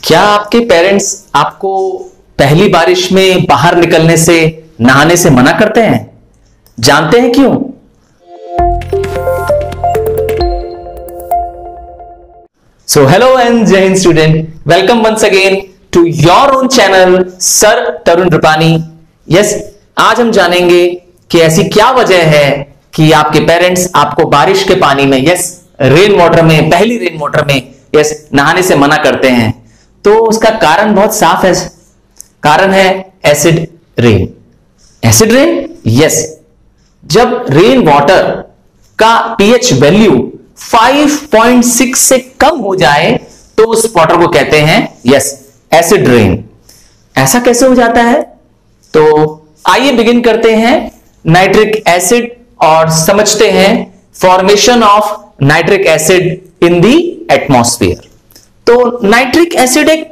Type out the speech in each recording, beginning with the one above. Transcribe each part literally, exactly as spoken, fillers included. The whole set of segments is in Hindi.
क्या आपके पेरेंट्स आपको पहली बारिश में बाहर निकलने से, नहाने से मना करते हैं? जानते हैं क्यों? सो हेलो एंड जय हिंद student, welcome once again to your own channel sir Tarun Rupani. Yes, आज हम जानेंगे कि ऐसी क्या वजह है कि आपके पेरेंट्स आपको बारिश के पानी में, यस रेन वाटर में, पहली रेन वाटर में यस नहाने से मना करते हैं। तो उसका कारण बहुत साफ है, कारण है acid rain. Acid rain, yes, जब रेन वाटर का pH value five point six से कम हो जाए तो उस वाटर को कहते हैं यस एसिड रेन। ऐसा कैसे हो जाता है? तो आइए बिगिन करते हैं नाइट्रिक एसिड और समझते हैं formation of nitric acid in the atmosphere. तो नाइट्रिक एसिड एक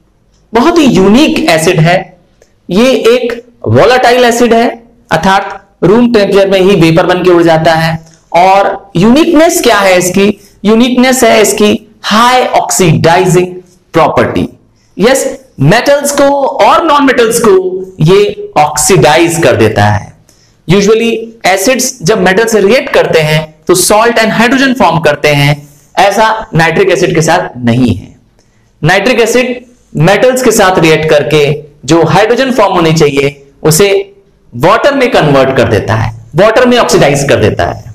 बहुत ही यूनिक एसिड है। ये एक वोलाटाइल एसिड है, अर्थात रूम टेम्परेचर में ही वेपर बन के उड़ जाता है। और यूनिकनेस क्या है इसकी? यूनिकनेस है इसकी high oxidising property. Yes, metals को और नॉन मेटल्स को ये ऑक्सीडाइज कर देता है। यूजुअली एसिड्स जब मेटल से रिएक्ट करते हैं तो सॉल्ट एंड हाइड्रोजन फॉर्म करते हैं, ऐसा नाइट्रिक एसिड के साथ नहीं है। नाइट्रिक एसिड मेटल्स के साथ रिएक्ट करके जो हाइड्रोजन फॉर्म होनी चाहिए उसे वाटर में कन्वर्ट कर देता है, वाटर में ऑक्सीडाइज कर देता है।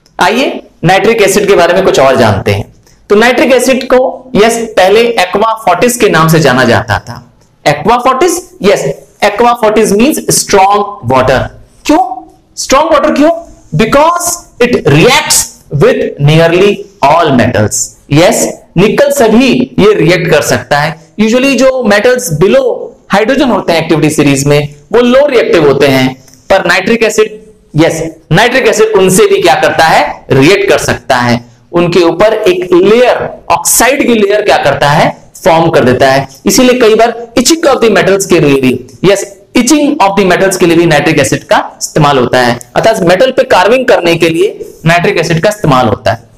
आइए नाइट्रिक एसिड के बारे में कुछ और जानते हैं। तो नाइट्रिक एसिड को यस पहले एक्वा फोर्टिस के नाम से जाना जाता था। Aqua fortis, yes aqua fortis means strong water. क्यों स्ट्रॉन्ग वाटर? क्यों? Because it reacts with nearly all metals. Yes, nickel सभी ये रिएक्ट कर सकता है। यूजुअली जो मेटल्स बिलो हाइड्रोजन होते हैं एक्टिविटी सीरीज में वो लो रिएक्टिव होते हैं, पर nitric acid, yes nitric acid उनसे भी क्या करता है? रिएक्ट कर सकता है। उनके ऊपर एक लेयर, ऑक्साइड की लेयर क्या करता है? फॉर्म कर देता है। इसीलिए कई बार इचिंग ऑफ द मेटल्स के लिए भी, yes etching of the metals के लिए भी नाइट्रिक एसिड का इस्तेमाल होता है, अर्थात मेटल पे कार्विंग करने के लिए नाइट्रिक एसिड का इस्तेमाल होता है।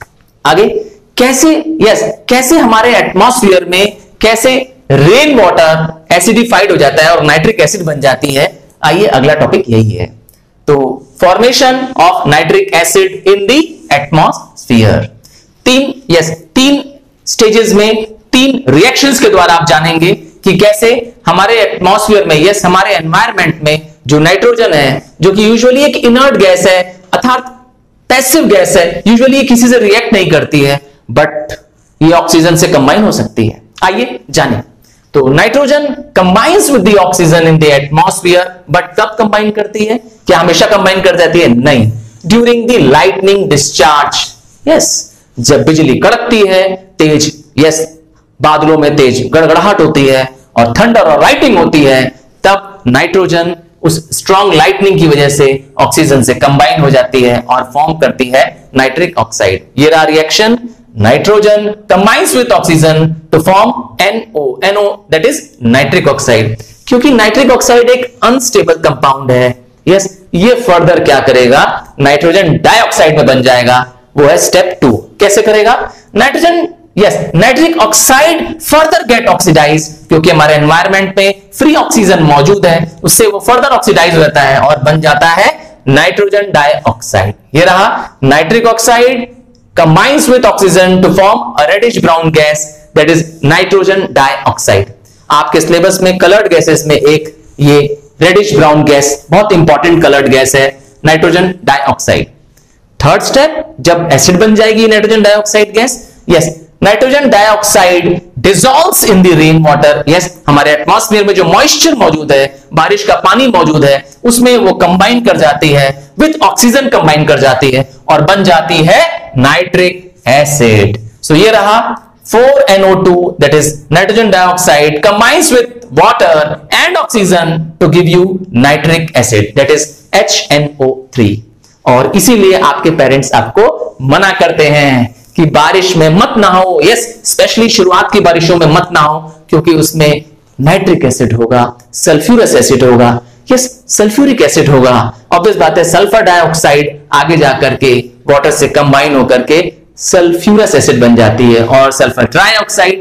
आगे कैसे, यस कैसे हमारे एटमॉस्फेयर में कैसे रेन वाटर एसिडिफाइड हो जाता है और नाइट्रिक एसिड बन जाती है, आइए अगला टॉपिक यही है। तो formation of nitric acid in the atmosphere. तीन यस तीन स्टेजेस में, तीन रिएक्शंस के द्वारा आप जानेंगे कि कैसे हमारे एटमॉस्फेयर में, यस हमारे एनवायरनमेंट में जो नाइट्रोजन है, जो कि यूजुअली एक इनर्ट गैस है, अर्थात पैसिव गैस है, यूजुअली ये किसी से रिएक्ट नहीं करती है, बट ये ऑक्सीजन से कंबाइन हो सकती है। आइए जानें। तो nitrogen combines with the oxygen in the atmosphere, but कब कंबाइन करती है? क्या हमेशा कंबाइन कर जाती है? नहीं, during the lightning discharge. Yes, जब बिजली कड़कती है, तेज यस बादलों में तेज गड़गड़ाहट होती है और थंडर और लाइटिंग होती है, तब नाइट्रोजन उस स्ट्रॉन्ग लाइटनिंग की वजह से ऑक्सीजन से कंबाइन हो जाती है और फॉर्म करती है नाइट्रिक ऑक्साइड। ये रहा reaction, nitrogen combines with oxygen to form N O, N O that is nitric oxide. क्योंकि नाइट्रिक ऑक्साइड एक अनस्टेबल कंपाउंड है, यस ये फर्दर क्या करेगा? नाइट्रोजन डाइऑक्साइड में बन जाएगा। वो है स्टेप टू। कैसे करेगा? Nitrogen yes nitric oxide further get oxidise, क्योंकि हमारे एनवायरनमेंट में फ्री ऑक्सीजन मौजूद है, उससे वो फर्दर ऑक्सीडाइज हो जाता है और बन जाता है नाइट्रोजन डाइऑक्साइड। ये रहा nitric oxide combines with oxygen to form a reddish brown gas that is nitrogen dioxide। आपके सिलेबस में कलर्ड गैसेस में एक ये रेडिश ब्राउन गैस बहुत इंपॉर्टेंट कलर्ड गैस है, नाइट्रोजन डाइऑक्साइड। थर्ड स्टेप, जब एसिड बन जाएगी nitrogen dioxide gas, yes nitrogen dioxide dissolves in the rain water. Yes, हमारे एटमॉस्फेयर में जो मॉइस्चर मौजूद है, बारिश का पानी मौजूद है, उसमें वो कंबाइन कर जाती है विद ऑक्सीजन, कंबाइन कर जाती है और बन जाती है नाइट्रिक एसिड। सो ये रहा four N O two that is nitrogen dioxide combines with water and oxygen to give you nitric acid that is H N O three. और इसीलिए आपके पेरेंट्स आपको मना करते हैं कि बारिश में मत नहाओ। यस, स्पेशली शुरुआत की बारिशों में मत नहाओ, क्योंकि उसमें नाइट्रिक एसिड होगा, सल्फ्यूरस एसिड होगा, यस सल्फ्यूरिक एसिड होगा। ऑब्वियस बात है, सल्फर डाइऑक्साइड आगे जाकर के वाटर से कंबाइन होकर के सल्फ्यूरस एसिड बन जाती है और सल्फर ट्राइऑक्साइड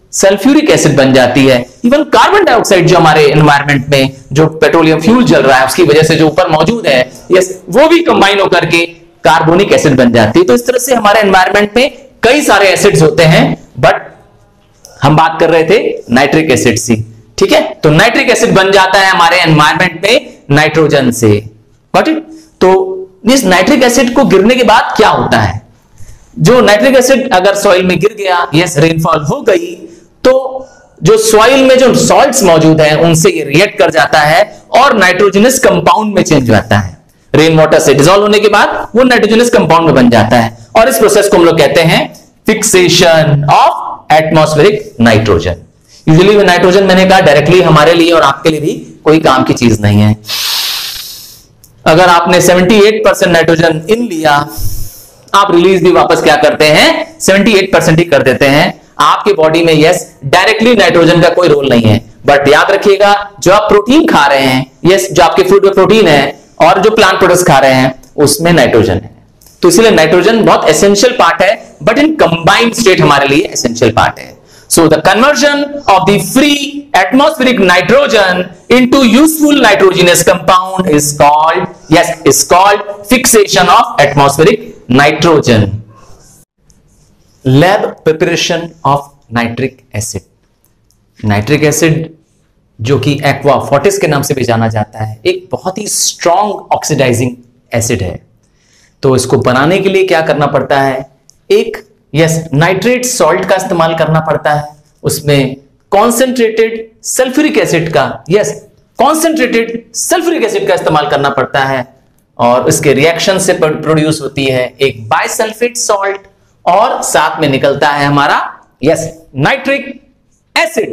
सल्फ्यूरिक एसिड बन जाती है। इवन कार्बन डाइऑक्साइड जो हमारे एनवायरनमेंट में जो पेट्रोलियम फ्यूल जल रहा है उसकी वजह से जो ऊपर मौजूद है, यस, वो भी कंबाइन होकर के कार्बोनिक एसिड बन जाती है। तो इस तरह से हमारे एनवायरनमेंट में कई सारे एसिड्स होते हैं, बट हम बात कर रहे थे नाइट्रिक एसिड से, ठीक है। तो नाइट्रिक एसिड बन जाता है हमारे एनवायरनमेंट में नाइट्रोजन से, गॉट इट। तो इस नाइट्रिक एसिड को गिरने के बाद क्या होता है, जो नाइट्रिक एसिड अगर सॉइल में गिर गया, यस, रेनफॉल हो गई, तो जो सॉइल में जो सॉल्ट्स मौजूद हैं उनसे ये रिएक्ट कर जाता है और नाइट्रोजनस कंपाउंड में चेंज हो जाता है। रेन वाटर से डिसॉल्व होने के बाद वो नाइट्रोजनस कंपाउंड में बन जाता है और इस प्रोसेस को हम लोग कहते हैं fixation of atmospheric nitrogen. Usually वो नाइट्रोजन मैंने कहा डायरेक्टली हमारे लिए और आपके लिए भी कोई काम की चीज नहीं है। अगर आपने अठहत्तर परसेंट नाइट्रोजन इन लिया, आप रिलीज भी वापस क्या करते हैं, अठहत्तर परसेंट ही कर देते हैं। आपके बॉडी में यस डायरेक्टली नाइट्रोजन का कोई रोल नहीं है, बट याद रखिएगा जो आप प्रोटीन खा रहे हैं, यस, जो आपके फूड में प्रोटीन है और जो प्लांट प्रोडक्ट्स खा रहे हैं उसमें नाइट्रोजन है। तो इसलिए नाइट्रोजन बहुत एसेंशियल पार्ट है, बट इन कंबाइंड स्टेट हमारे लिए एसेंशियल पार्ट है। So the conversion of the free atmospheric nitrogen into useful nitrogenous compound is called, yes, is called fixation of atmospheric nitrogen. Lab preparation of nitric acid. Nitric acid जो कि एक्वा फोर्टिस के नाम से भी जाना जाता है, एक बहुत ही स्ट्रॉन्ग ऑक्सीडाइजिंग एसिड है। तो इसको बनाने के लिए क्या करना पड़ता है, एक यस नाइट्रेट सॉल्ट का इस्तेमाल करना पड़ता है, उसमें कॉन्सेंट्रेटेड सल्फ्यूरिक एसिड का, यस, कॉन्सेंट्रेटेड सल्फ्यूरिक एसिड का इस्तेमाल करना पड़ता है और इसके रिएक्शन से प्रोड्यूस होती है एक बाइसल्फेट सॉल्ट और साथ में निकलता है हमारा यस नाइट्रिक एसिड।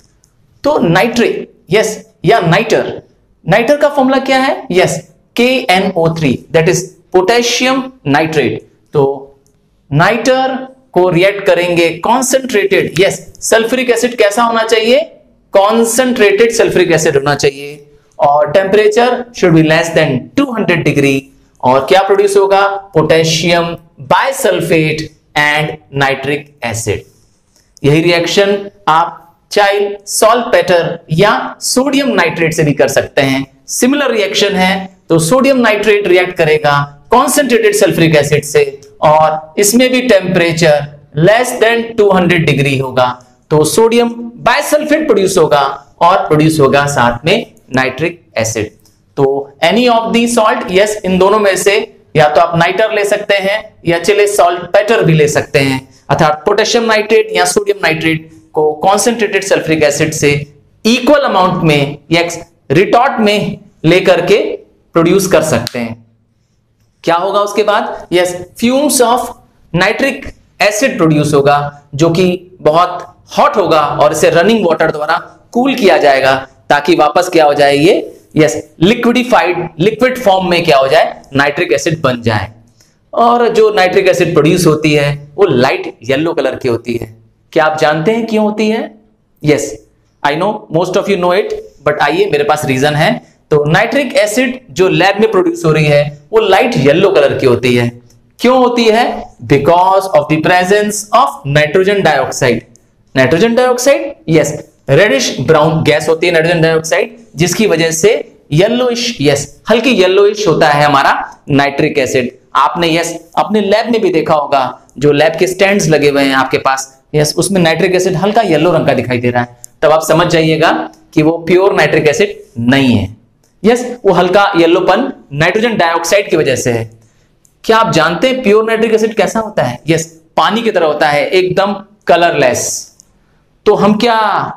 तो नाइट्रिक, यस, या नाइटर, नाइटर का फॉर्मूला क्या है, yes, K N O three, that is potassium nitrate. तो नाइटर को रिएक्ट करेंगे कॉन्सेंट्रेटेड, यस, सल्फ्यूरिक एसिड कैसा होना चाहिए, कॉन्सेंट्रेटेड सल्फ्यूरिक एसिड होना चाहिए और temperature should be less than two hundred degree और क्या प्रोड्यूस होगा, potassium bisulphate and nitric acid. यही रिएक्शन आप चाहे सॉल्टपेटर या सोडियम नाइट्रेट से भी कर सकते हैं, सिमिलर रिएक्शन है। तो सोडियम नाइट्रेट रिएक्ट करेगा कॉन्सेंट्रेटेड सल्फ्यूरिक एसिड से और इसमें भी temperature less than two hundred degree होगा, तो सोडियम बाइसल्फेट प्रोड्यूस होगा और प्रोड्यूस होगा साथ में नाइट्रिक एसिड। तो any of the salt, yes, इन दोनों में से या तो आप नाइटर ले सकते हैं या चले सॉल्टपेटर भी ले सकते हैं, अर्थात पोटेशियम नाइट्रेट या सोडियम नाइट्रेट को कॉन्सेंट्रेटेड सल्फ्यूरिक एसिड से इक्वल अमाउंट में यस रिटॉर्ट में लेकर के प्रोड्यूस कर सकते हैं। क्या होगा उसके बाद, yes, fumes of nitric acid produce होगा जो कि बहुत हॉट होगा और इसे रनिंग वाटर द्वारा कूल किया जाएगा ताकि वापस क्या हो जाए, ये यस लिक्विडिफाइड लिक्विड फॉर्म में क्या हो जाए, नाइट्रिक एसिड बन जाए। और जो नाइट्रिक एसिड प्रोड्यूस होती है वो लाइट येलो कलर की होती है। क्या आप जानते हैं क्यों होती है? Yes, I know most of you know it, but आइए मेरे पास रीजन है। तो नाइट्रिक एसिड जो लैब में प्रोड्यूस हो रही है वो लाइट येलो कलर की होती है। क्यों होती है? Because of the presence of nitrogen dioxide. Nitrogen dioxide, yes, reddish brown gas होती है नाइट्रोजन डाइऑक्साइड, जिसकी वजह से येलोइश, यस, हल्की येलोइश होता है हमारा नाइट्रिक एसिड। आपने यस अपने लैब में भी देखा होगा, जो लैब के स्टैंड्स लगे हुए हैं आपके पास, यस, उसमें नाइट्रिक एसिड हल्का येलो रंग का दिखाई दे रहा है, तब आप समझ जाइएगा कि वो प्योर नाइट्रिक एसिड नहीं है। यस, वो हल्का येलोपन नाइट्रोजन डाइऑक्साइड की वजह से है। क्या आप जानते हैं प्योर नाइट्रिक एसिड कैसा होता है? यस, पानी की तरह होता है, एकदम कलरलेस। तो हम क्या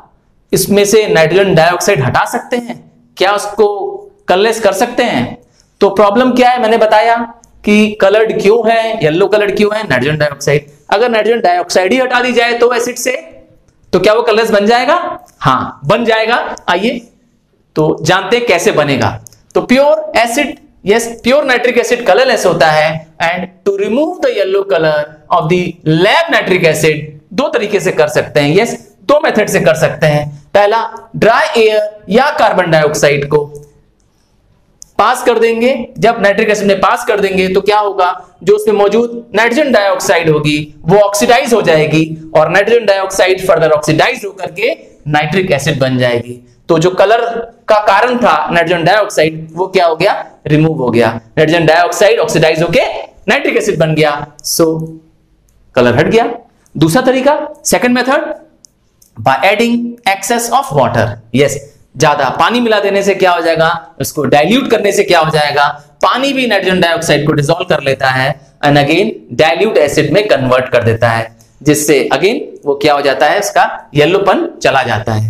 इसमें से नाइट्रोजन डाइऑक्साइड हटा सकते हैं? क्या उसको कलरलेस कर सकते हैं? तो प्रॉब्लम क्या है, मैंने बताया कि कलर्ड क्यों है, येलो कलर्ड क्यों है, नाइट्रोजन डाइऑक्साइड। अगर नाइट्रोजन डाइऑक्साइड ही हटा दी जाए तो एसिड से, तो क्या वो कलरलेस बन जाएगा? हाँ, बन जाएगा। आइए तो जानते हैं कैसे बनेगा। तो pure acid, yes, pure nitric acid colourless होता है, and to remove the yellow colour of the lab nitric acid दो तरीके से कर सकते हैं। यस, दो मेथड से कर सकते हैं। पहला, ड्राई एयर या कार्बन डाइऑक्साइड को पास कर देंगे, जब नाइट्रिक एसिड में पास कर देंगे तो क्या होगा, जो उसमें मौजूद नाइट्रोजन डाइऑक्साइड होगी वो ऑक्सीडाइज हो जाएगी और नाइट्रोजन डाइऑक्साइड फर्दर ऑक्सीडाइज होकर के नाइट्रिक एसिड बन जाएगी। तो जो कलर का कारण था नाइट्रोजन डाइऑक्साइड वो क्या हो गया, रिमूव हो गया। नाइट्रोजन डाइऑक्साइड ऑक्सीडाइज होके नाइट्रिक एसिड बन गया, सो कलर हट गया। दूसरा तरीका, second method, by adding excess of water. Yes, ज्यादा पानी मिला देने से क्या हो जाएगा, उसको डाइल्यूट करने से क्या हो जाएगा, पानी भी नाइट्रोजन डाइऑक्साइड को डिसॉल्व कर लेता है एंड अगेन डाइल्यूट एसिड में कन्वर्ट कर देता है, जिससे अगेन वो क्या हो जाता है, उसका येलोपन चला जाता है।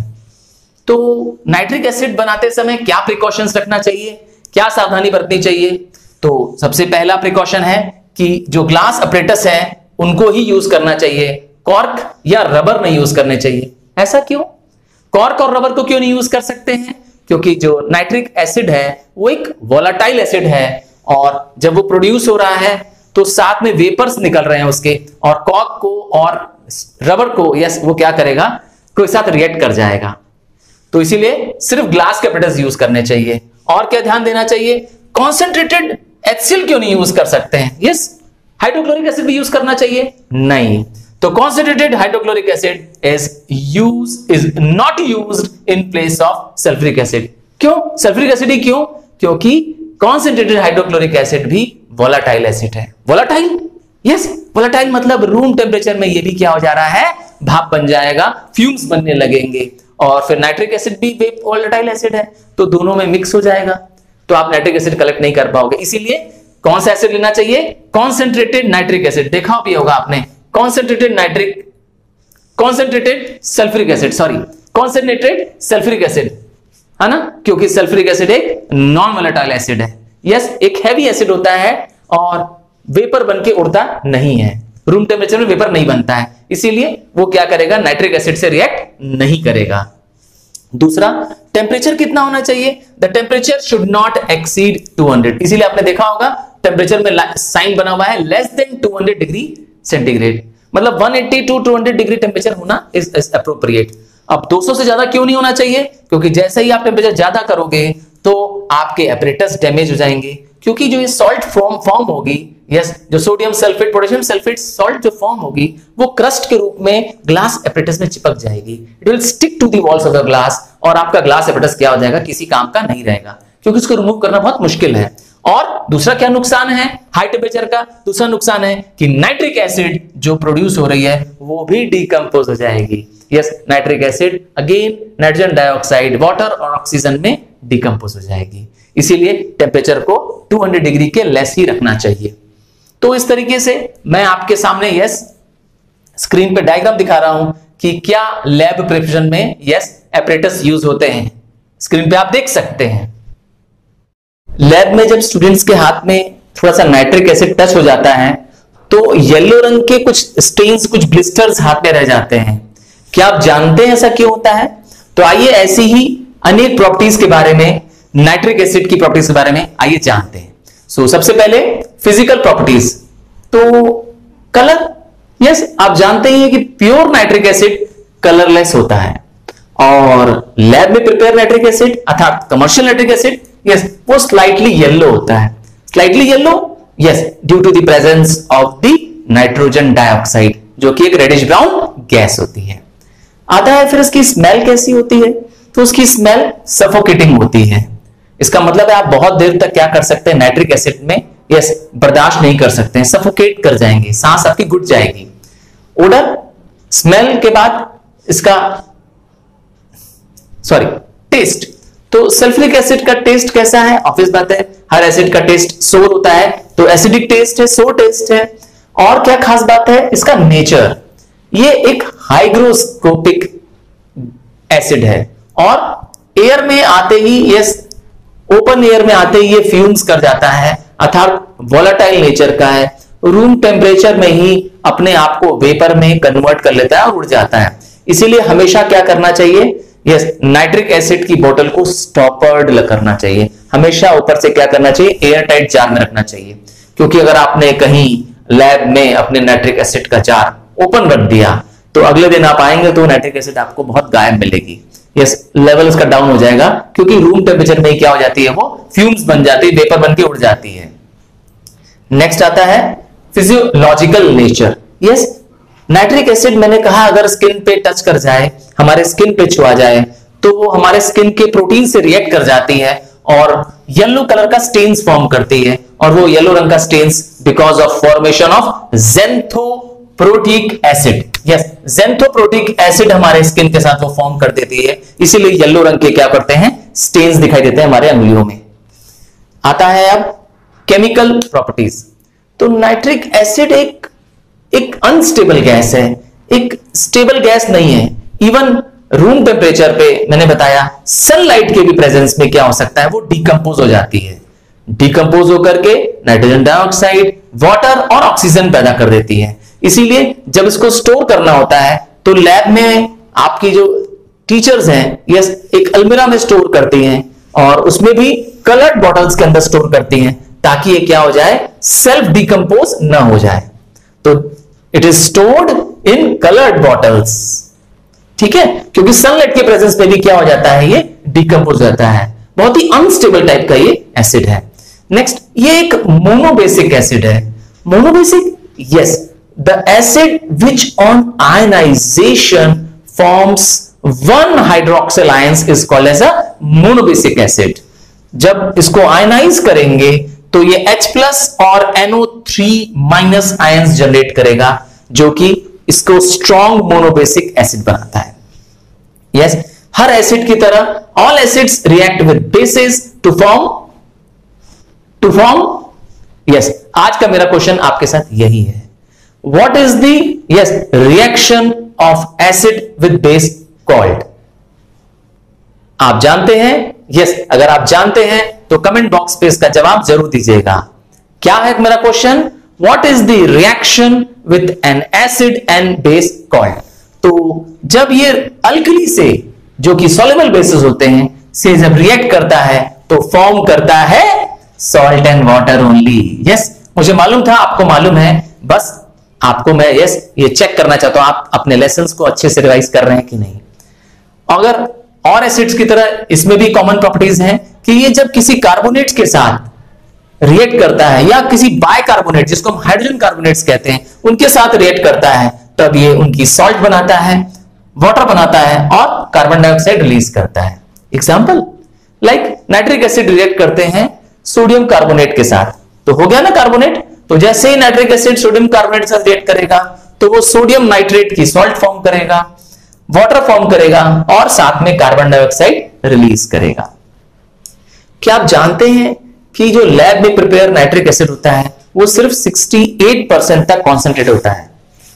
तो नाइट्रिक एसिड बनाते समय क्या प्रिकॉशंस रखना चाहिए, क्या सावधानी बरतनी चाहिए? तो सबसे पहला प्रिकॉशन है कि जो ग्लास अपरेटस है उनको ही यूज करना चाहिए, कॉर्क या रबर नहीं यूज करने चाहिए। ऐसा क्यों? कॉर्क और रबर को क्यों नहीं यूज कर सकते हैं? क्योंकि जो नाइट्रिक एसिड है वो एक वोलाटाइल एसिड है और जब वो प्रोड्यूस हो रहा है तो साथ में वेपर्स निकल रहे हैं उसके, और कॉर्क को और रबर को यस वो क्या करेगा, कोई साथ रिएक्ट कर जाएगा। तो इसीलिए सिर्फ ग्लास के अपरेटस यूज करने चाहिए। और क्या ध्यान देना चाहिए, कॉन्सेंट्रेटेड एचसीएल क्यों नहीं यूज कर सकते हैं? यस, हाइड्रोक्लोरिक एसिड भी यूज करना चाहिए? नहीं। तो concentrated hydrochloric acid is used is not used in place of sulfuric acid। क्यों सल्फ्यूरिक एसिड ही क्यों? क्योंकि concentrated hydrochloric acid भी volatile acid है। volatile, yes, volatile मतलब रूम टेम्परेचर में ये भी क्या हो जा रहा है, भाप बन जाएगा, फ्यूम्स बनने लगेंगे, और फिर नाइट्रिक एसिड भी volatile एसिड है, तो दोनों में मिक्स हो जाएगा, तो आप नाइट्रिक एसिड कलेक्ट नहीं कर पाओगे। इसीलिए कौन सा एसिड लेना चाहिए, कॉन्सेंट्रेटेड नाइट्रिक एसिड। देखा भी होगा आपने, concentrated nitric concentrated sulphuric acid, sorry concentrated sulphuric acid, है ना, क्योंकि सल्फ्यूरिक एसिड एक नॉन वोलेटाइल एसिड है। यस, एक हैवी एसिड होता है और वेपर बन के उड़ता नहीं है, रूम टेम्परेचर में वेपर नहीं बनता है, इसीलिए वो क्या करेगा, नाइट्रिक एसिड से रिएक्ट नहीं करेगा। दूसरा, टेम्परेचर कितना होना चाहिए, the temperature should not exceed two hundred. इसीलिए आपने देखा होगा टेम्परेचर में साइन बना हुआ है less than two hundred degree centigrade, मतलब one eighty to two hundred degree temperature होना इज एप्रोप्रिएट। अब दो सौ से ज्यादा क्यों नहीं होना चाहिए, क्योंकि जैसे ही आप टेम्परेचर ज्यादा करोगे तो आपके एपरेटस डैमेज हो जाएंगे, क्योंकि जो ये सॉल्ट फॉर्म फॉर्म होगी, यस, जो sodium sulphate potassium sulphate salt जो फॉर्म होगी वो क्रस्ट के रूप में ग्लास एपरेटस में चिपक जाएगी, it will stick to the walls of the glass, और आपका ग्लास एपरेटस क्या हो जाएगा, किसी काम का नहीं रहेगा, क्योंकि उसको रिमूव करना बहुत मुश्किल है। और दूसरा क्या नुकसान है हाई टेम्परेचर का, दूसरा नुकसान है कि नाइट्रिक एसिड जो प्रोड्यूस हो रही है वो भी डिकम्पोज हो जाएगी। Yes, nitric acid again nitrogen dioxide, water और ऑक्सीजन में डिकम्पोज हो जाएगी, इसीलिए टेम्परेचर को टू हंड्रेड डिग्री के लेस ही रखना चाहिए। तो इस तरीके से मैं आपके सामने यस स्क्रीन पे डायग्राम दिखा रहा हूं कि क्या लैब प्रिपरेशन में यस एपरेटस यूज होते हैं, स्क्रीन पे आप देख सकते हैं। लैब में जब स्टूडेंट्स के हाथ में थोड़ा सा नाइट्रिक एसिड टच हो जाता है तो येलो रंग के कुछ स्टेन्स, कुछ ब्लिस्टर्स हाथ में रह जाते हैं। क्या आप जानते हैं ऐसा क्यों होता है? तो आइए ऐसी ही अनेक प्रॉपर्टीज के बारे में, नाइट्रिक एसिड की प्रॉपर्टीज के बारे में आइए जानते हैं। सो so, सबसे पहले फिजिकल प्रॉपर्टीज, तो कलर, यस, आप जानते ही हैं कि प्योर नाइट्रिक एसिड कलरलेस होता है, और लैब में प्रिपेयर नाइट्रिक एसिड अर्थात कमर्शियल नाइट्रिक एसिड, यस, वो स्लाइटली येलो होता है। Slightly yellow, yes, due to the presence of the nitrogen dioxide, जो कि एक रेडिश ब्राउन गैस होती है। आता है फिर इसकी स्मेल कैसी होती है, तो उसकी स्मेल सफोकेटिंग होती है। इसका मतलब है आप बहुत देर तक क्या कर सकते हैं, नाइट्रिक एसिड में यस बर्दाश्त नहीं कर सकते हैं, सफोकेट कर जाएंगे, सांस आपकी घुट जाएगी। ओडर, स्मेल के बाद इसका सॉरी टेस्ट, तो सल्फ्यूरिक एसिड का टेस्ट कैसा है, ऑब्वियस बात है हर एसिड का टेस्ट सोर होता है, तो एसिडिक टेस्ट है, सोर टेस्ट है। और क्या खास बात है, इसका नेचर, ये एक हाइग्रोस्कोपिक एसिड है और एयर में आते ही, यस, ओपन एयर में आते ही ये फ्यूम्स कर जाता है, अर्थात वोलेटाइल नेचर का है, रूम टेम्परेचर में ही अपने आप को वेपर में कन्वर्ट कर लेता है और उड़ जाता है। इसीलिए हमेशा क्या करना चाहिए, यस, नाइट्रिक एसिड की बोतल को स्टॉपर्ड करना चाहिए, हमेशा ऊपर से क्या करना चाहिए, एयर टाइट जार में रखना चाहिए, क्योंकि अगर आपने कहीं लैब में अपने नाइट्रिक एसिड का जार ओपन रख दिया तो अगले दिन आप आएंगे तो नाइट्रिक एसिड आपको बहुत गायब मिलेगी, यस लेवल उसका डाउन हो जाएगा, क्योंकि रूम टेम्परेचर में क्या हो जाती है, वो फ्यूम्स बन जाती है, वेपर बन के उड़ जाती है। नेक्स्ट आता है physiological nature. Yes nitric acid मैंने कहा अगर स्किन पे टच कर जाए, हमारे स्किन पे छुआ जाए, तो वो हमारे स्किन के प्रोटीन से रिएक्ट कर जाती है और येलो कलर का स्टेन्स फॉर्म करती है, और वो येलो रंग का stains because of formation of xanthoproteic acid. Yes xanthoproteic acid हमारे स्किन के साथ वो फॉर्म कर देती है, इसीलिए येलो रंग के क्या करते हैं, स्टेन्स दिखाई देते हैं हमारे अंगुलियों में। आता है अब केमिकल प्रॉपर्टीज। तो नाइट्रिक एसिड एक एक अनस्टेबल गैस है, एक स्टेबल गैस नहीं है। इवन रूम टेम्परेचर पे मैंने बताया सनलाइट के भी प्रेजेंस में क्या हो सकता है, वो डिकम्पोज हो जाती है, डिकम्पोज होकर के नाइट्रोजन डाइऑक्साइड, वाटर और ऑक्सीजन पैदा कर देती है। इसीलिए जब इसको स्टोर करना होता है तो लैब में आपकी जो टीचर्स हैं यस एक अलमीरा में स्टोर करती हैं, और उसमें भी कलर्ड बॉटल्स के अंदर स्टोर करती हैं, ताकि ये क्या हो जाए, सेल्फ डिकम्पोज ना हो जाए। तो it is stored in coloured bottles, ठीक है, क्योंकि सनलाइट के प्रेजेंस में भी क्या हो जाता है, ये डिकम्पोज हो जाता है। बहुत ही अनस्टेबल टाइप का ये एसिड है। नेक्स्ट, ये एक मोनोबेसिक एसिड है। Monobasic, yes, the acid which on ionisation forms one hydroxyl ions is called as a monobasic acid. जब इसको आयनाइज करेंगे तो ये H प्लस और N O three minus ions generate करेगा, जो कि इसको स्ट्रॉन्ग मोनोबेसिक एसिड बनाता है। यस yes, हर एसिड की तरह all acids react with bases to form to form yes आज का मेरा क्वेश्चन आपके साथ यही है, what is the yes reaction of acid with base called. आप जानते हैं? यस yes, अगर आप जानते हैं तो कमेंट बॉक्स पे इसका जवाब जरूर दीजिएगा। क्या है मेरा question, what is the reaction with an acid and base called. तो जब ये अल्कली से, जो कि सॉल्युबल बेसिस होते हैं, से जब रिएक्ट करता है तो फॉर्म करता है salt and water only. Yes मुझे मालूम था, आपको मालूम है, बस आपको मैं यस yes, ये चेक करना चाहता हूं आप अपने लेसन्स को अच्छे से रिवाइज कर रहे हैं कि नहीं। अगर और एसिड्स की तरह इसमें भी कॉमन प्रॉपर्टीज हैं कि ये जब किसी कार्बोनेट्स के साथ रिएक्ट करता है, या किसी बाइकार्बोनेट जिसको हम हाइड्रोजन कार्बोनेट्स कहते हैं, उनके साथ रिएक्ट करता है, तब ये उनकी सॉल्ट बनाता है, वाटर बनाता है और कार्बन डाइऑक्साइड रिलीज करता है। Example like nitric acid react करते हैं सोडियम कार्बोनेट के साथ, तो हो गया ना कार्बोनेट। तो जैसे ही नाइट्रिक एसिड सोडियम कार्बोनेट के साथ रिएक्ट करेगा तो वो सोडियम नाइट्रेट की सॉल्ट फॉर्म करेगा, वाटर फॉर्म करेगा और साथ में कार्बन डाइऑक्साइड रिलीज करेगा। क्या आप जानते हैं कि जो लैब में प्रिपेयर नाइट्रिक एसिड होता है वो सिर्फ अड़सठ परसेंट तक कॉन्सेंट्रेट होता है।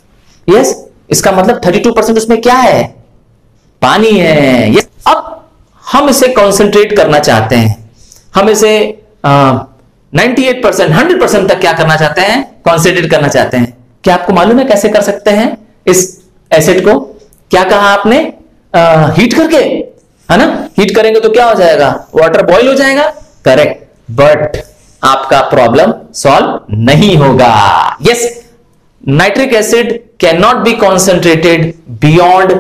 यस इसका मतलब बत्तीस परसेंट उसमें क्या है, पानी है। यस अब हम इसे कॉन्सेंट्रेट करना चाहते हैं, हम इसे अट्ठानवे परसेंट हंड्रेड परसेंट तक क्या करना चाहते हैं, कॉन्सेंट्रेट करना चाहते हैं। क्या आपको मालूम है कैसे कर सकते हैं इस एसिड को? क्या कहा आपने, आ, हीट करके, है ना, हीट करेंगे तो क्या हो जाएगा, वाटर बॉईल हो जाएगा, करेक्ट, बट आपका प्रॉब्लम सॉल्व नहीं होगा। Yes nitric acid can not be concentrated beyond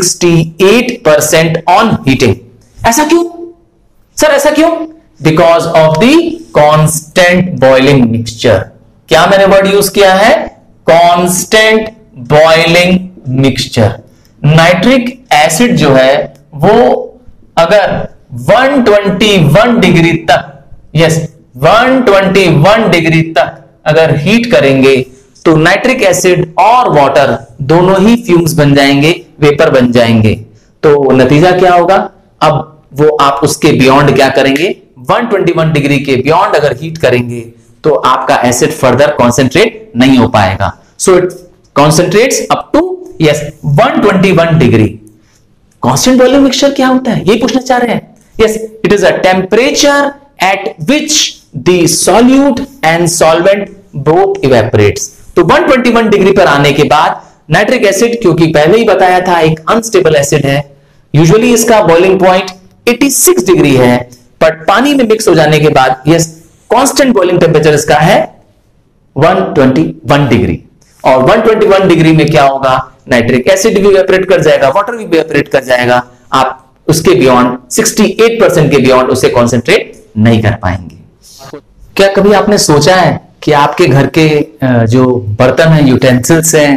अड़सठ परसेंट ऑन हीटिंग। ऐसा क्यों सर, ऐसा क्यों? Because of the constant boiling mixture. क्या मैंने वर्ड यूज किया है, constant boiling mixture. Nitric acid जो है वो अगर एक सौ इक्कीस डिग्री तक, यस एक सौ इक्कीस डिग्री तक अगर हीट करेंगे तो नाइट्रिक एसिड और वाटर दोनों ही फ्यूम्स बन जाएंगे, वेपर बन जाएंगे। तो नतीजा क्या होगा, अब वो आप उसके बियॉन्ड क्या करेंगे, एक सौ इक्कीस डिग्री के बियॉन्ड अगर हीट करेंगे तो आपका एसिड फर्दर कॉन्सेंट्रेट नहीं हो पाएगा। So it concentrates up to yes एक सौ इक्कीस डिग्री। कांस्टेंट बॉइलिंग मिक्सचर क्या होता है, ये पूछना चाह रहे हैं। Yes it is a temperature at which the solute and solvent both evaporates. तो एक सौ इक्कीस डिग्री पर आने के बाद नाइट्रिक एसिड, क्योंकि पहले ही बताया था एक अनस्टेबल एसिड है, यूजुअली इसका बॉइलिंग पॉइंट छियासी डिग्री है, बट पानी में मिक्स हो जाने के बाद यस कांस्टेंट बॉइलिंग टेम्परेचर इसका है एक सौ इक्कीस डिग्री। और एक सौ इक्कीस डिग्री में क्या होगा, नाइट्रिक एसिड भी इवेपोरेट कर जाएगा, वाटर भी इवेपोरेट कर जाएगा, आप उसके बियॉन्ड अड़सठ परसेंट के बियॉन्ड उसे कॉन्सेंट्रेट नहीं कर पाएंगे। क्या कभी आपने सोचा है कि आपके घर के जो बर्तन हैं, यूटेंसिल्स हैं,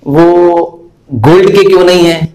वो गोल्ड के क्यों नहीं है?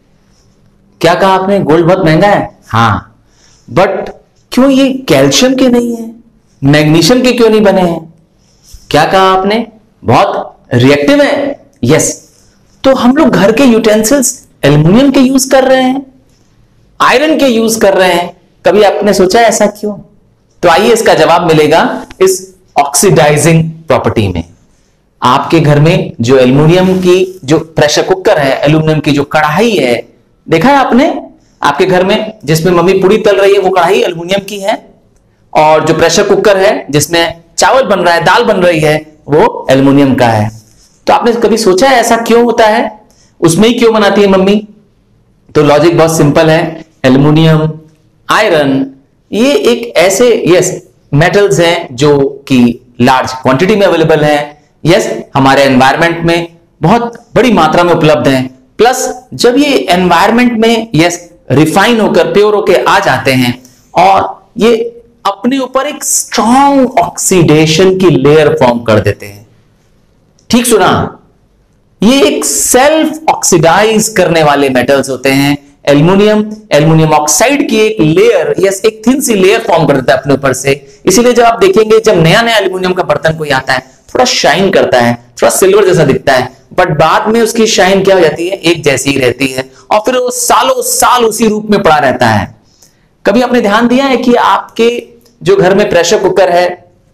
क्या कहा आपने? गोल्ड बहुत महंगा है। हाँ, बट क्यों ये कैल्शियम के नहीं है, मैग्नीशियम के क्यों नहीं बने हैं? क्या कहा आपने? बहुत रिएक्टिव है। यस, तो हम लोग घर के यूटेंसिल्स एल्युमिनियम के यूज कर रहे हैं, आयरन के यूज कर रहे हैं। कभी आपने सोचा ऐसा क्यों? तो आइए इसका जवाब मिलेगा इस ऑक्सीडाइजिंग प्रॉपर्टी में। आपके घर में जो एल्युमिनियम की जो प्रेशर कुकर है, एल्युमिनियम की जो कढ़ाई है, देखा है आपने आपके घर में जिसमें मम्मी पूरी तल रही है, वो कढ़ाई एल्युमिनियम की है, और जो प्रेशर कुकर है जिसमें चावल बन रहा है, दाल बन रही है, वो एल्युमिनियम का है। तो आपने कभी सोचा है ऐसा क्यों होता है? उसमें ही क्यों बनाती है मम्मी? तो लॉजिक बहुत सिंपल है। एल्युमिनियम, आयरन, ये एक ऐसे यस मेटल्स हैं जो कि लार्ज क्वांटिटी में अवेलेबल हैं। यस, हमारे एनवायरनमेंट में बहुत बड़ी मात्रा में उपलब्ध हैं। प्लस जब ये एनवायरनमेंट में यस रिफाइन होकर प्योर होकर आ जाते हैं और ये अपने ऊपर एक स्ट्रॉन्ग ऑक्सीडेशन की लेयर फॉर्म कर देते हैं। ठीक सुना, ये एक सेल्फ ऑक्सीडाइज करने वाले मेटल्स होते हैं। एल्युमिनियम, एल्युमिनियम ऑक्साइड की एक लेयर, यस एक थिन सी लेयर फॉर्म कर देता है अपने ऊपर से। इसीलिए जब आप देखेंगे, जब नया नया एल्युमिनियम का बर्तन कोई आता है, थोड़ा शाइन करता है, थोड़ा सिल्वर जैसा दिखता है, बट बाद में उसकी शाइन क्या हो जाती है? एक जैसी ही रहती है, और फिर वो सालों साल उसी रूप में पड़ा रहता है। कभी आपने ध्यान दिया है कि आपके जो घर में प्रेशर कुकर है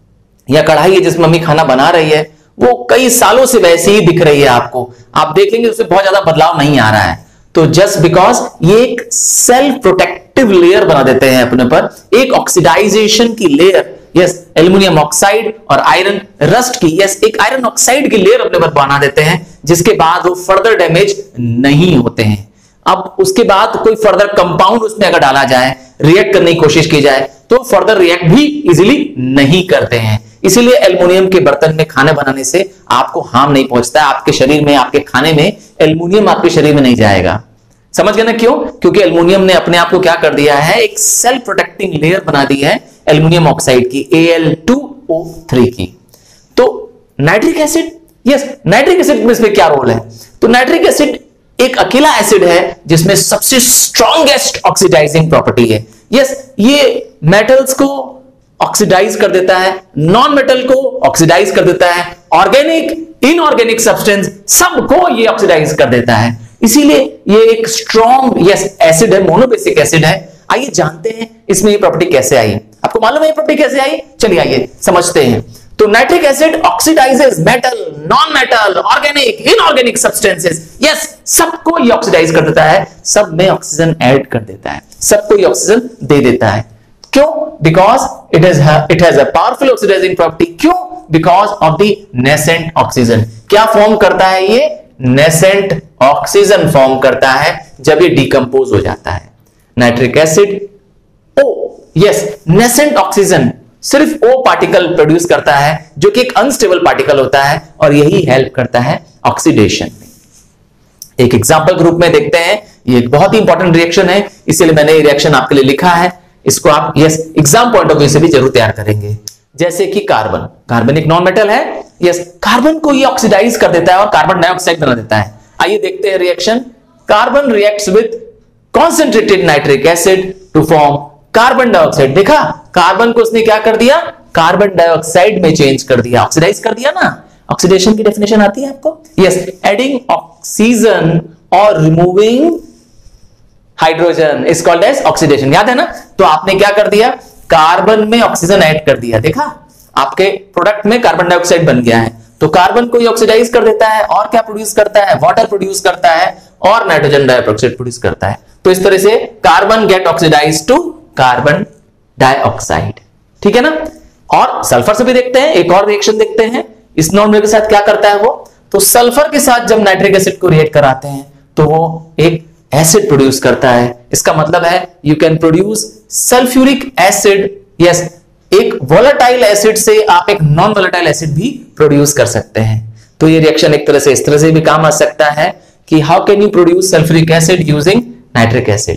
या कढ़ाई है जिसमें मम्मी खाना बना रही है, वो कई सालों से वैसे ही दिख रही है आपको, आप देखेंगे उसमें बहुत ज्यादा बदलाव नहीं आ रहा है। तो जस्ट बिकॉज ये एक सेल्फ प्रोटेक्टिव लेयर बना देते हैं अपने पर, एक ऑक्सीडाइजेशन की लेयर, यस एल्युमिनियम ऑक्साइड और आयरन रस्ट की, यस एक आयरन ऑक्साइड की लेयर अपने पर बना देते हैं, जिसके बाद वो फर्दर डैमेज नहीं होते हैं। अब उसके बाद कोई फर्दर कंपाउंड उसमें अगर डाला जाए, रिएक्ट करने की कोशिश की जाए, तो फर्दर रिएक्ट भी इजीली नहीं करते हैं। इसीलिए एल्युमिनियम के बर्तन में खाना बनाने से आपको हार्म नहीं पहुंचता है। आपके शरीर में, आपके खाने में एल्युमिनियम आपके शरीर में नहीं जाएगा। समझ गए ना क्यों? क्योंकि एल्युमिनियम ने अपने आप को क्या कर दिया है? एक सेल्फ प्रोटेक्टिंग लेयर बना दी है एल्युमिनियम ऑक्साइड की, A L two O three की। तो nitric acid, yes nitric acid में इसमें क्या रोल है? तो नाइट्रिक एसिड एक अकेला एसिड है जिसमें सबसे स्ट्रॉन्गेस्ट ऑक्सीडाइजिंग प्रॉपर्टी है। यस, ये मेटल्स को ऑक्सीडाइज कर देता है, नॉन मेटल को ऑक्सीडाइज कर देता है, ऑर्गेनिक, इनऑर्गेनिक सब्सटेंस सबको ये ऑक्सीडाइज कर देता है। इसीलिए ये एक स्ट्रॉन्ग यस एसिड है, मोनोबेसिक एसिड है। आइए जानते हैं इसमें ये प्रॉपर्टी कैसे आई। आपको मालूम है ये प्रॉपर्टी कैसे आई? चलिए आइए समझते हैं। तो nitric acid oxidises metal, non metal, organic, inorganic substances, yes सबको ये ऑक्सीडाइज कर देता है, सब में ऑक्सीजन ऐड कर देता है, सबको ये ऑक्सीजन दे देता है। क्यों? Because it is it has a powerful oxidising property. क्यों? Because of the nascent oxygen. क्या फॉर्म करता है ये? नेसेंट ऑक्सीजन फॉर्म करता है जब ये डिकम्पोज हो जाता है। Nitric acid O yes nascent oxygen सिर्फ ओ पार्टिकल प्रोड्यूस करता है जो कि एक अनस्टेबल पार्टिकल होता है, और यही हेल्प करता है ऑक्सीडेशन में। एक एग्जांपल ग्रुप में देखते हैं, ये एक बहुत ही इंपॉर्टेंट रिएक्शन है, इसलिए मैंने ये रिएक्शन आपके लिए लिखा है। इसको आप yes exam point of view से भी जरूर तैयार करेंगे। जैसे कि कार्बन, कार्बन एक नॉन मेटल है, यस कार्बन को ये ऑक्सीडाइज कर देता है और कार्बन डाइऑक्साइड बना देता है। आइए देखते हैं reaction. Carbon reacts with concentrated nitric acid to form carbon dioxide. देखा, कार्बन को उसने क्या कर दिया? कार्बन डाइऑक्साइड में चेंज कर दिया, ऑक्सीडाइज कर दिया ना। ऑक्सीडेशन की डेफिनेशन आती है आपको? यस, एडिंग ऑक्सीजन और removing hydrogen is called as oxidation. याद है ना? तो आपने क्या कर दिया? कार्बन में ऑक्सीजन ऐड कर दिया। देखा, आपके प्रोडक्ट में कार्बन डाइऑक्साइड बन गया है। तो कार्बन को ये ऑक्सीडाइज कर देता है और क्या प्रोड्यूस करता है? वाटर प्रोड्यूस करता है और नाइट्रोजन डाइऑक्साइड प्रोड्यूस करता है। तो इस तरह से carbon get oxidise to carbon dioxide. ठीक है ना? और सल्फर से भी देखते हैं, एक और रिएक्शन देखते हैं। इस नॉन मेटल के साथ क्या करता है वो? तो सल्फर के साथ जब नाइट्रिक एसिड को रिएक्ट कराते हैं तो वो एक एसिड प्रोड्यूस करता है। इसका मतलब है you can produce sulphuric acid. Yes, एक वोलेटाइल एसिड से आप एक नॉन वोलेटाइल एसिड भी प्रोड्यूस कर सकते हैं। तो ये रिएक्शन एक तरह से इस तरह से भी काम आ सकता है कि how can you produce sulphuric acid using nitric acid.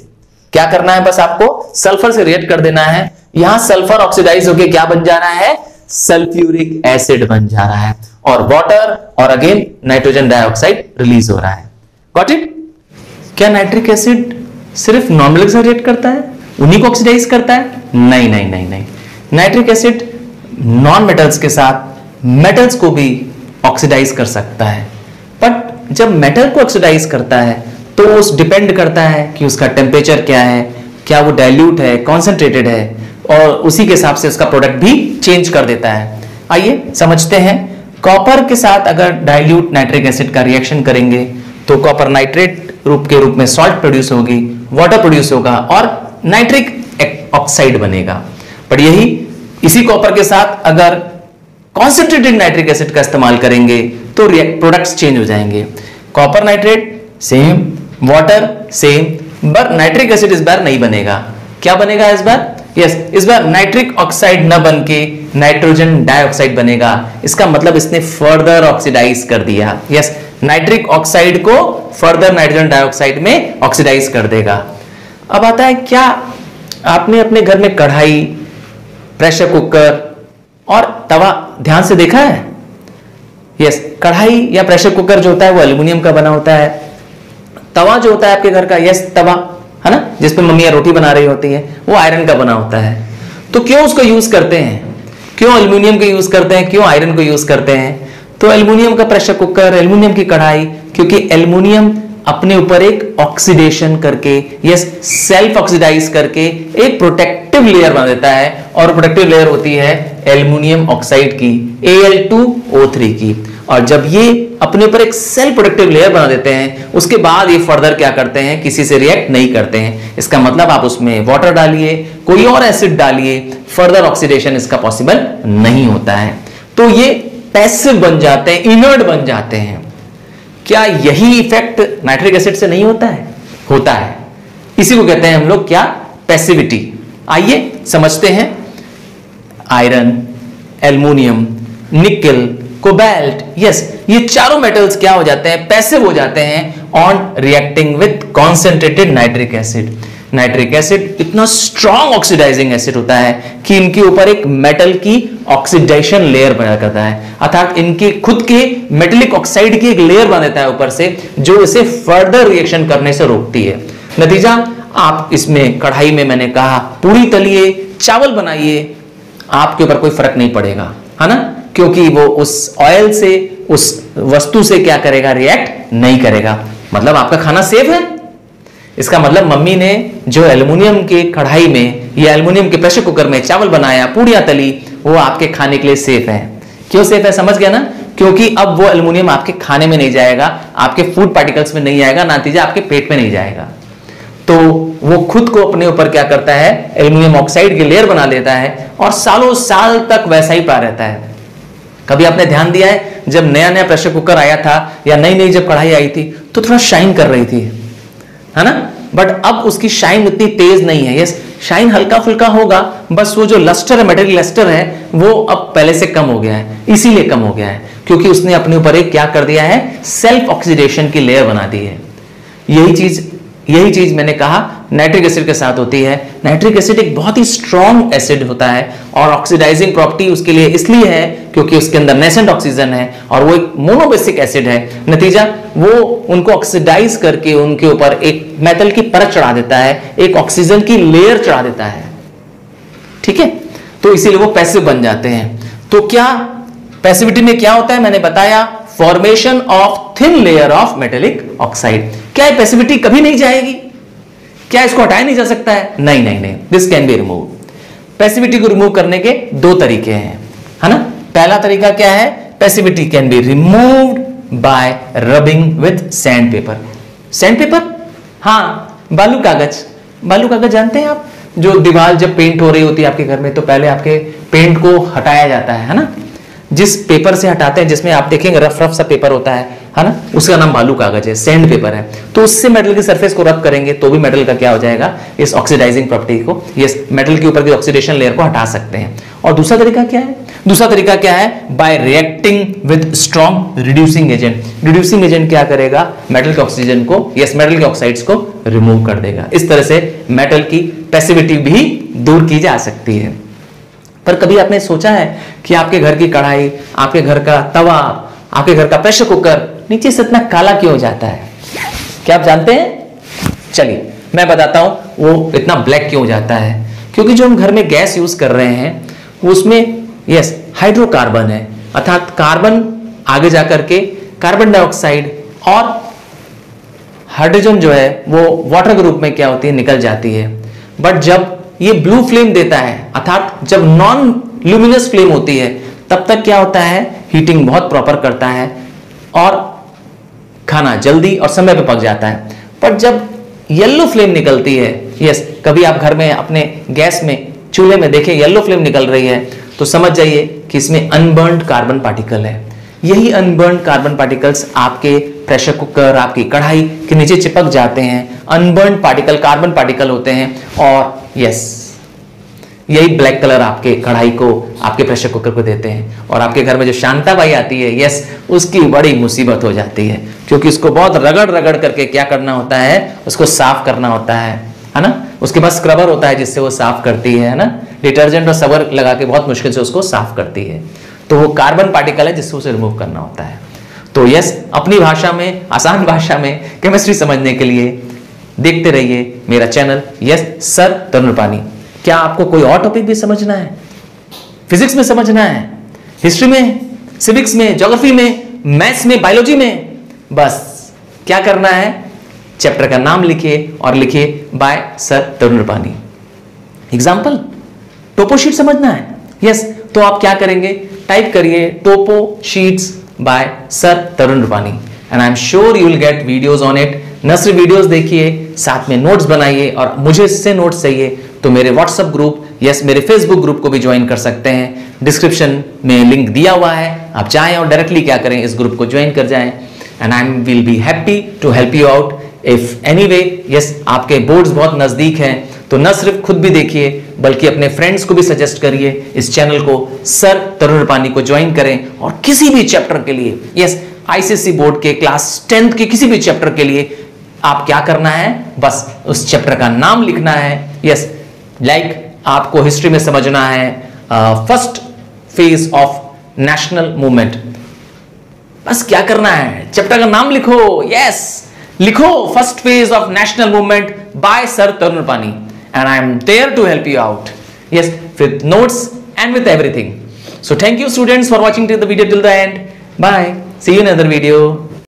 क्या करना है, बस आपको सल्फर से रिएक्ट कर देना है। यहां सल्फर ऑक्सीडाइज होकर क्या बन जा रहा है, सल्फ्यूरिक एसिड बन जा रहा है, और वाटर और अगेन नाइट्रोजन डाइऑक्साइड रिलीज हो रहा है। Got it? क्या नाइट्रिक एसिड सिर्फ नॉर्मल के साथ रिएक्ट करता है, उन्हीं को ऑक्सीडाइज करता है? नहीं नहीं नहीं नहीं, नाइट्रिक एसिड नॉन मेटल्स के साथ मेटल्स को भी ऑक्सीडाइज कर सकता है। बट जब मेटल को ऑक्सीडाइज करता है तो उस डिपेंड करता है कि उसका टेम्परेचर क्या है, क्या वो डाइल्यूट है, कॉन्सेंट्रेटेड है, और उसी के हिसाब से उसका प्रोडक्ट भी चेंज कर देता है। आइए समझते हैं, कॉपर के साथ अगर डाइल्यूट नाइट्रिक एसिड का रिएक्शन करेंगे तो कॉपर नाइट्रेट रूप के रूप में सॉल्ट प्रोड्यूस होगी, वाटर प्रोड्यूस होगा और नाइट्रिक ऑक्साइड बनेगा। पर यही इसी कॉपर के साथ अगर कॉन्सेंट्रेटेड नाइट्रिक एसिड का इस्तेमाल करेंगे तो प्रोडक्ट्स चेंज हो जाएंगे। Copper nitrate same, water same, पर नाइट्रिक एसिड इस बार नहीं बनेगा। क्या बनेगा इस बार? यस yes, इस बार नाइट्रिक ऑक्साइड न बन के नाइट्रोजन डाइऑक्साइड बनेगा। इसका मतलब इसने फर्दर ऑक्सीडाइज कर दिया। यस, नाइट्रिक ऑक्साइड को फर्दर नाइट्रोजन डाइऑक्साइड में ऑक्सीडाइज कर देगा। अब आता है, क्या आपने अपने घर में कढ़ाई, प्रेशर कुकर और तवा ध्यान से देखा है? यस, कढ़ाई या प्रेशर कुकर जो होता है वो एल्युमिनियम का बना होता है। तवा जो होता है आपके घर का, यस तवा है ना, जिसपे मम्मियां रोटी बना रही होती है, वो आयरन का बना होता है। तो क्यों उसको यूज करते हैं, क्यों एल्युमिनियम को यूज करते हैं, क्यों आयरन को यूज करते हैं? तो एल्युमिनियम का प्रेशर कुकर, एल्युमिनियम की कढ़ाई, क्योंकि एल्युमिनियम अपने ऊपर एक ऑक्सीडेशन करके, यस सेल्फ ऑक्सीडाइज करके एक प्रोटेक्टिव लेयर बना देता है, और प्रोटेक्टिव लेयर होती है एल्युमिनियम ऑक्साइड की, A L two O three की। और जब ये अपने ऊपर एक सेल्फ प्रोटेक्टिव लेयर बना देते हैं, उसके बाद ये फर्दर क्या करते हैं, किसी से रिएक्ट नहीं करते हैं। इसका मतलब आप उसमें वाटर डालिए, कोई और एसिड डालिए, फर्दर ऑक्सीडेशन इसका पॉसिबल नहीं होता है। तो ये पैसिव बन जाते हैं, इनर्ट बन जाते हैं। क्या यही इफेक्ट नाइट्रिक एसिड से नहीं होता है? होता है। इसी को कहते हैं हम लोग क्या, पैसिविटी। आइए समझते हैं, iron, aluminium, nickel, cobalt, yes ये चारों मेटल्स क्या हो जाते हैं, पैसिव हो जाते हैं on reacting with concentrated nitric acid. Nitric acid इतना स्ट्रॉन्ग ऑक्सीडाइजिंग एसिड होता है कि इनके ऊपर एक मेटल की ऑक्सीडेशन लेयर बना करता है, अर्थात इनके खुद के मेटेलिक ऑक्साइड की एक लेयर बना देता है ऊपर से, जो इसे फर्दर रिएक्शन करने से रोकती है। नतीजा, आप इसमें कढ़ाई में मैंने कहा पूरी तलिए, चावल बनाइए, आपके ऊपर कोई फर्क नहीं पड़ेगा, है ना, क्योंकि वो उस ऑयल से, उस वस्तु से क्या करेगा, रिएक्ट नहीं करेगा। मतलब आपका खाना सेफ है। इसका मतलब मम्मी ने जो एल्युमिनियम के कढ़ाई में या एल्युमिनियम के प्रेशर कुकर में चावल बनाया, पूड़ियां तली, वो आपके खाने के लिए सेफ है। क्यों सेफ है, समझ गया ना? क्योंकि अब वो एल्युमिनियम आपके खाने में नहीं जाएगा, आपके फूड पार्टिकल्स में नहीं आएगा, नतीजा आपके पेट में नहीं जाएगा। तो वो खुद को अपने ऊपर क्या करता है, एल्युमिनियम ऑक्साइड की लेयर बना लेता है और सालों साल तक वैसा ही पड़ा रहता है। कभी आपने ध्यान दिया है, जब नया नया प्रेशर कुकर आया था या नई नई जब कढ़ाई आई थी तो थोड़ा शाइन कर रही थी, है ना, बट अब उसकी शाइन उतनी तेज नहीं है। यस, शाइन हल्का फुल्का होगा, बस वो जो लस्टर है, मेटेरियल लस्टर है, वो अब पहले से कम हो गया है। इसीलिए कम हो गया है क्योंकि उसने अपने ऊपर एक क्या कर दिया है, सेल्फ ऑक्सीडेशन की लेयर बना दी है। यही चीज यही चीज मैंने कहा नाइट्रिक एसिड के साथ होती है। नाइट्रिक एसिड एक बहुत ही स्ट्रॉन्ग एसिड होता है और ऑक्सीडाइजिंग प्रॉपर्टी उसके लिए इसलिए है क्योंकि उसके अंदर नेसेंट ऑक्सीजन है और वो एक मोनोबेसिक एसिड है। नतीजा, वो उनको ऑक्सीडाइज करके उनके ऊपर एक मेटल की परत चढ़ा देता है, एक ऑक्सीजन की लेयर चढ़ा देता है। ठीक है, तो इसीलिए वो पैसिव बन जाते हैं। तो क्या पैसिविटी में क्या होता है, मैंने बताया, formation of thin layer of metallic oxide. क्या है, पैसिविटी कभी नहीं जाएगी? क्या इसको हटाया नहीं जा सकता है? नहीं नहीं नहीं, this can be remove. Passivity को रिमूव करने के दो तरीके हैं, है ना। पहला तरीका क्या है, passivity can be removed by rubbing with sand paper. Sand paper, हाँ, बालू कागज। बालू कागज जानते हैं आप, जो दीवार जब पेंट हो रही होती है आपके घर में तो पहले आपके पेंट को हटाया जाता है, है ना। जिस पेपर से हटाते हैं, जिसमें आप देखेंगे रफ रफ सा पेपर होता है है ना, उसका नाम बालू कागज है, सैंड पेपर है। तो उससे मेटल की सरफेस को रब करेंगे तो भी मेटल का क्या हो जाएगा, इस ऑक्सीडाइजिंग प्रॉपर्टी को, ये मेटल के ऊपर की ऑक्सीडेशन लेयर को हटा सकते हैं। और दूसरा तरीका क्या है, दूसरा तरीका क्या है? By reacting with strong reducing agent. Reducing agent क्या करेगा? मेटल के ऑक्सीजन को, यस मेटल के ऑक्साइड्स को रिमूव कर देगा। इस तरह से मेटल की पैसिविटी भी दूर की जा सकती है। पर कभी आपने सोचा है कि आपके घर की कढ़ाई, आपके घर का तवा, आपके घर का प्रेशर कुकर नीचे से इतना काला क्यों हो जाता है? क्या आप जानते हैं? चलिए मैं बताता हूं वो इतना ब्लैक क्यों हो जाता है। क्योंकि जो हम घर में गैस यूज कर रहे हैं उसमें यस हाइड्रोकार्बन है, अर्थात कार्बन आगे जाकर के कार्बन डाइऑक्साइड और हाइड्रोजन जो है वो वाटर के रूप में क्या होती है? निकल जाती है। बट जब ये ब्लू फ्लेम देता है, अर्थात जब नॉन ल्यूमिनस फ्लेम होती है, तब तक क्या होता है? हीटिंग बहुत प्रॉपर करता है और खाना जल्दी और समय पे पक जाता है। पर जब येलो फ्लेम निकलती है, यस कभी आप घर में अपने गैस में चूल्हे में देखें येलो फ्लेम निकल रही है, तो समझ जाइए कि इसमें अनबर्न्ड कार्बन पार्टिकल है। यही अनबर्न्ड कार्बन पार्टिकल्स आपके प्रेशर कुकर, आपकी कढ़ाई के नीचे चिपक जाते हैं। अनबर्न्ड पार्टिकल कार्बन पार्टिकल होते हैं और यस यही ब्लैक कलर आपके कढ़ाई को, आपके प्रेशर कुकर को देते हैं। और आपके घर में जो शांताबाई आती है, यस उसकी बड़ी मुसीबत हो जाती है, क्योंकि उसको बहुत रगड़ रगड़ करके क्या करना होता है? उसको साफ करना होता है, है ना। उसके पास स्क्रबर होता है जिससे वो साफ करती है, है ना। डिटर्जेंट और सबर लगा के बहुत मुश्किल से उसको साफ करती है। तो वो कार्बन पार्टिकल है जिससे उसे रिमूव करना होता है। तो यस अपनी भाषा में, आसान भाषा में केमिस्ट्री समझने के लिए देखते रहिए मेरा channel yes sir Tarun Rupani. क्या आपको कोई और टॉपिक भी समझना है? फिजिक्स में समझना है, हिस्ट्री में, सिविक्स में, ज्योग्राफी में, मैथ्स में, बायोलॉजी में? बस क्या करना है? चैप्टर का नाम लिखिए और लिखिए by sir Tarun Rupani. Example, topo sheet समझना है? यस तो आप क्या करेंगे? टाइप करिए topo sheets by sir Tarun Rupani and I am sure you will get videos on it. न सिर्फ वीडियोस देखिए, साथ में नोट्स बनाइए। और मुझे इससे नोट्स चाहिए तो मेरे व्हाट्सएप ग्रुप, यस मेरे फेसबुक ग्रुप को भी ज्वाइन कर सकते हैं। डिस्क्रिप्शन में लिंक दिया हुआ है, आप जाएं और डायरेक्टली क्या करें? इस ग्रुप को ज्वाइन कर जाएं and I will be happy to help you out if anyway. Yes आपके बोर्ड्स बहुत नजदीक हैं, तो न सिर्फ खुद भी देखिए बल्कि अपने फ्रेंड्स को भी सजेस्ट करिए इस चैनल को, सर तरुण रूपानी को ज्वाइन करें। और किसी भी चैप्टर के लिए, यस आईसीएसई बोर्ड के क्लास टेंथ के किसी भी चैप्टर के लिए आप क्या करना है? बस उस चैप्टर का नाम लिखना है। यस लाइक like, आपको हिस्ट्री में समझना है first phase of national movement. बस क्या करना है? चैप्टर का नाम लिखो। यस लिखो first phase of national movement by sir Tarun Rupani and I am there to help you out, yes with notes and with everything. So thank you students for watching till the video till the end. Bye, see you in other video.